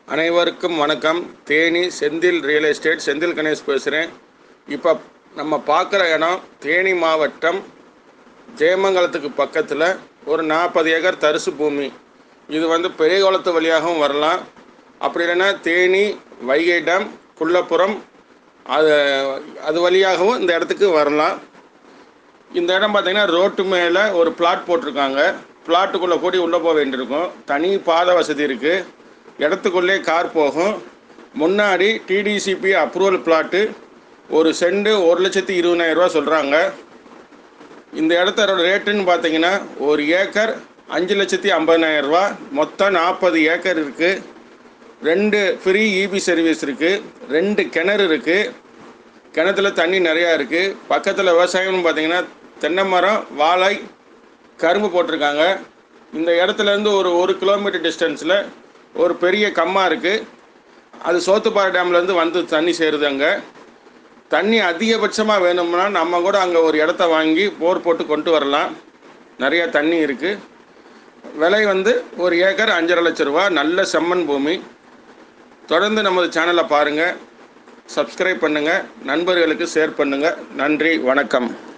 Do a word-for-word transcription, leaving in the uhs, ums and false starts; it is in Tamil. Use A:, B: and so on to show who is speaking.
A: அனைவருக்கும் வணக்கம். தேனி செந்தில் ரியல் எஸ்டேட் செந்தில் கணேஷ் பேசுகிறேன். இப்போ நம்ம பார்க்குற இடம் தேனி மாவட்டம் ஜெயமங்கலத்துக்கு பக்கத்தில் ஒரு நாற்பது ஏக்கர் தரிசு பூமி. இது வந்து பெரிய குளத்து வழியாகவும் வரலாம், அப்படி இல்லைன்னா தேனி வைகை டேம் குள்ளப்புறம் அது அது வழியாகவும் இந்த இடத்துக்கு வரலாம். இந்த இடம் பார்த்திங்கன்னா ரோட்டு மேலே ஒரு பிளாட் போட்டிருக்காங்க. பிளாட்டுக்குள்ளே கூடி உள்ளே போக வேண்டியிருக்கும். தனி பாதை வசதி இருக்குது. இடத்துக்குள்ளே கார் போகும். முன்னாடி டிடிசிபி அப்ரூவல் பிளாட்டு. ஒரு செண்டு ஒரு லட்சத்தி இருபதாயிரரூவா சொல்கிறாங்க. இந்த இடத்தோட ரேட்டுன்னு பார்த்தீங்கன்னா ஒரு ஏக்கர் அஞ்சு லட்சத்தி ஐம்பதாயிரரூவா. மொத்தம் நாற்பது ஏக்கர் இருக்குது. ரெண்டு ஃப்ரீ இபி சர்வீஸ் இருக்குது. ரெண்டு கிணறு இருக்குது. கிணத்துல தண்ணி நிறையா இருக்குது. பக்கத்தில் விவசாயம்னு பார்த்தீங்கன்னா தென்னை மரம், வாழை, கரும்பு போட்டிருக்காங்க. இந்த இடத்துலேருந்து ஒரு ஒரு கிலோமீட்டர் டிஸ்டன்ஸில் ஒரு பெரிய கம்மா இருக்குது. அது சோத்துப்பாறை டேம்லேருந்து வந்து தண்ணி சேருது. அங்கே தண்ணி அதிகபட்சமாக வேணும்னா நம்ம கூட அங்கே ஒரு இடத்த வாங்கி போர் போட்டு கொண்டு வரலாம். நிறையா தண்ணி இருக்குது. விலை வந்து ஒரு ஏக்கர் அஞ்சரை லட்ச ரூபா. நல்ல செம்மண் பூமி. தொடர்ந்து நமது சேனலை பாருங்கள், சப்ஸ்கிரைப் பண்ணுங்கள், நண்பர்களுக்கு ஷேர் பண்ணுங்கள். நன்றி, வணக்கம்.